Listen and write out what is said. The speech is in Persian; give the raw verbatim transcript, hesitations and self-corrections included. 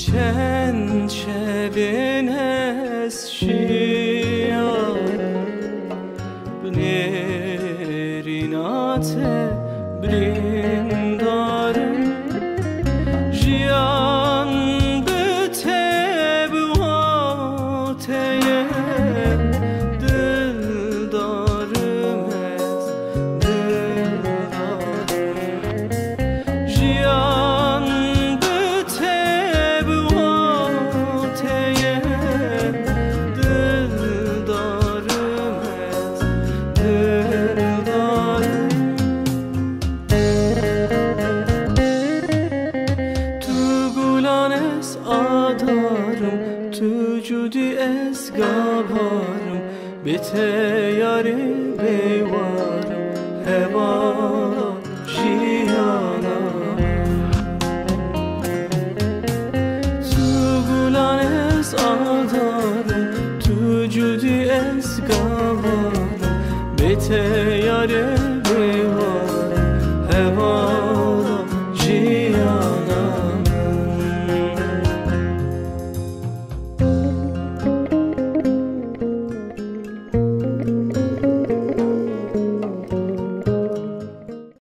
چند شبین از شیار بنرینات برندارم جیان بته بواتیه دل دارم از دل دارم جیان بته بواتیه دل دارم از دل دارم تو گلان از آدارم تو جودی از گاوارم به تیاری بیوارم هوا جیانم تو گلان از آدارم تو جودی از گاوارم به تیاری